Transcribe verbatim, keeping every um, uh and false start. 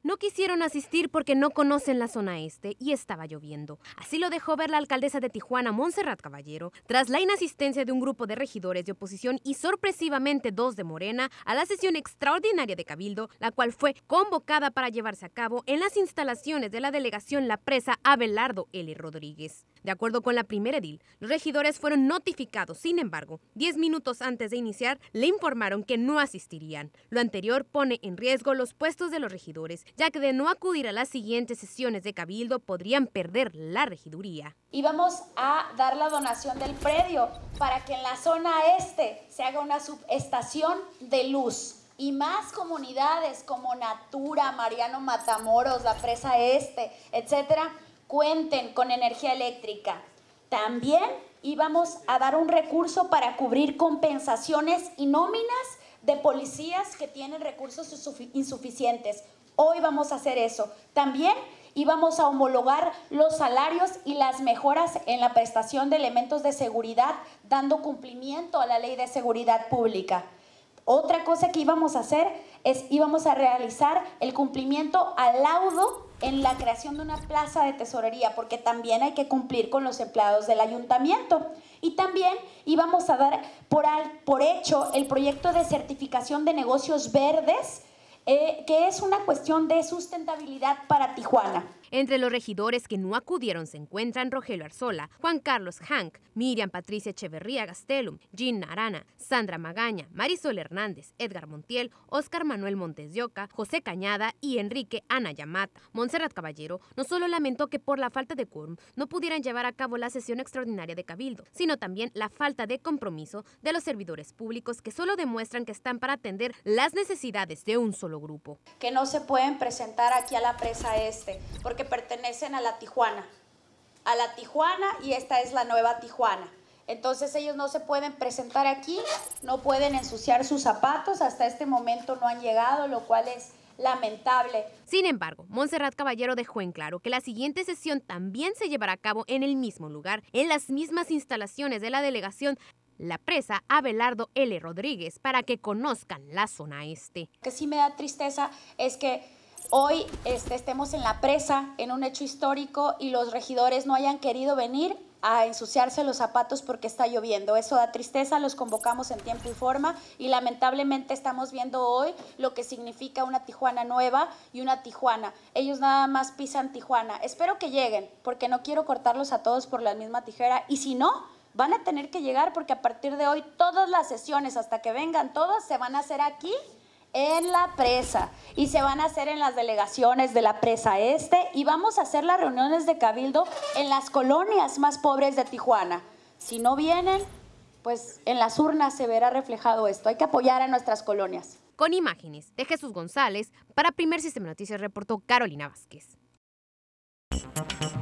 No quisieron asistir porque no conocen la zona este y estaba lloviendo. Así lo dejó ver la alcaldesa de Tijuana, Montserrat Caballero, tras la inasistencia de un grupo de regidores de oposición y sorpresivamente dos de Morena a la sesión extraordinaria de Cabildo, la cual fue convocada para llevarse a cabo en las instalaciones de la delegación La Presa Abelardo L. Rodríguez. De acuerdo con la primera edil, los regidores fueron notificados. Sin embargo, diez minutos antes de iniciar, le informaron que no asistirían. Lo anterior pone en riesgo los puestos de los regidores, ya que de no acudir a las siguientes sesiones de Cabildo podrían perder la regiduría. Y vamos a dar la donación del predio para que en la zona este se haga una subestación de luz. Y más comunidades como Natura, Mariano Matamoros, La Presa Este, etcétera, cuenten con energía eléctrica. También íbamos a dar un recurso para cubrir compensaciones y nóminas de policías que tienen recursos insuficientes. Hoy vamos a hacer eso. También íbamos a homologar los salarios y las mejoras en la prestación de elementos de seguridad, dando cumplimiento a la Ley de Seguridad Pública. Otra cosa que íbamos a hacer es íbamos a realizar el cumplimiento al laudo en la creación de una plaza de tesorería, porque también hay que cumplir con los empleados del ayuntamiento. Y también íbamos a dar por, al, por hecho el proyecto de certificación de negocios verdes, eh, que es una cuestión de sustentabilidad para Tijuana. Entre los regidores que no acudieron se encuentran Rogelio Arzola, Juan Carlos Hank, Miriam Patricia Echeverría Gastelum, Jean Arana, Sandra Magaña, Marisol Hernández, Edgar Montiel, Óscar Manuel Montes de Oca, José Cañada y Enrique Ana Yamata. Montserrat Caballero no solo lamentó que por la falta de quórum no pudieran llevar a cabo la sesión extraordinaria de Cabildo, sino también la falta de compromiso de los servidores públicos que solo demuestran que están para atender las necesidades de un solo grupo. Que no se pueden presentar aquí a la Presa Este, porque que pertenecen a la Tijuana, a la Tijuana y esta es la nueva Tijuana. Entonces ellos no se pueden presentar aquí, no pueden ensuciar sus zapatos, hasta este momento no han llegado, lo cual es lamentable. Sin embargo, Montserrat Caballero dejó en claro que la siguiente sesión también se llevará a cabo en el mismo lugar, en las mismas instalaciones de la delegación La Presa Abelardo L. Rodríguez, para que conozcan la zona este. Lo que sí me da tristeza es que hoy este, estemos en La Presa, en un hecho histórico, y los regidores no hayan querido venir a ensuciarse los zapatos porque está lloviendo. Eso da tristeza, los convocamos en tiempo y forma y lamentablemente estamos viendo hoy lo que significa una Tijuana nueva y una Tijuana. Ellos nada más pisan Tijuana. Espero que lleguen porque no quiero cortarlos a todos por la misma tijera y si no, van a tener que llegar porque a partir de hoy todas las sesiones hasta que vengan todos se van a hacer aquí en La Presa y se van a hacer en las delegaciones de La Presa Este y vamos a hacer las reuniones de Cabildo en las colonias más pobres de Tijuana. Si no vienen, pues en las urnas se verá reflejado esto. Hay que apoyar a nuestras colonias. Con imágenes de Jesús González, para Primer Sistema Noticias reportó Carolina Vázquez.